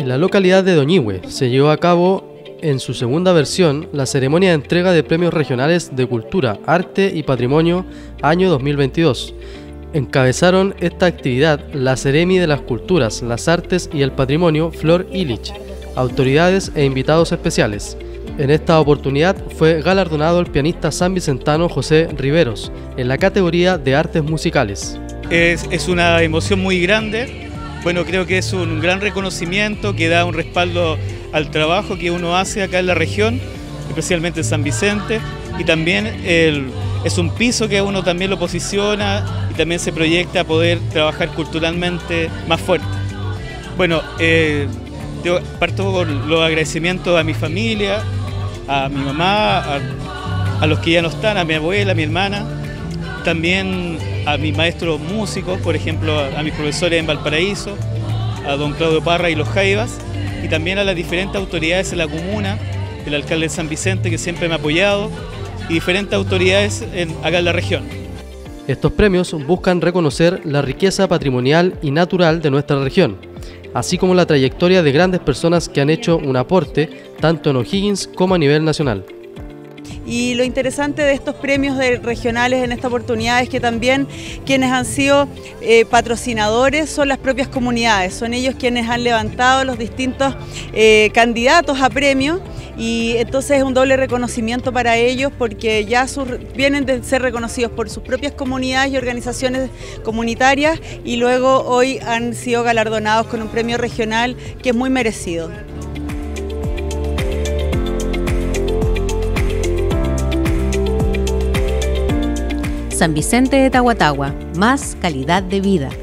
En la localidad de Doñihue se llevó a cabo, en su segunda versión, la ceremonia de entrega de premios regionales de Cultura, Arte y Patrimonio año 2022. Encabezaron esta actividad la Ceremi de las Culturas, las Artes y el Patrimonio, Flor Illich, autoridades e invitados especiales. En esta oportunidad fue galardonado el pianista sanvicentano José Riveros, en la categoría de Artes Musicales. Es una emoción muy grande. Bueno, creo que es un gran reconocimiento que da un respaldo al trabajo que uno hace acá en la región, especialmente en San Vicente, y también es un piso que uno también lo posiciona y también se proyecta a poder trabajar culturalmente más fuerte. Bueno, yo parto con los agradecimientos a mi familia, a mi mamá, a los que ya no están, a mi abuela, a mi hermana, también a mis maestros músicos, por ejemplo, a mis profesores en Valparaíso, a don Claudio Parra y los Jaivas, y también a las diferentes autoridades de la comuna, el alcalde de San Vicente que siempre me ha apoyado, y diferentes autoridades acá en la región. Estos premios buscan reconocer la riqueza patrimonial y natural de nuestra región, así como la trayectoria de grandes personas que han hecho un aporte tanto en O'Higgins como a nivel nacional. Y lo interesante de estos premios regionales en esta oportunidad es que también quienes han sido patrocinadores son las propias comunidades, son ellos quienes han levantado los distintos candidatos a premios, y entonces es un doble reconocimiento para ellos porque ya vienen de ser reconocidos por sus propias comunidades y organizaciones comunitarias, y luego hoy han sido galardonados con un premio regional que es muy merecido. San Vicente de Tahuatahua, más calidad de vida.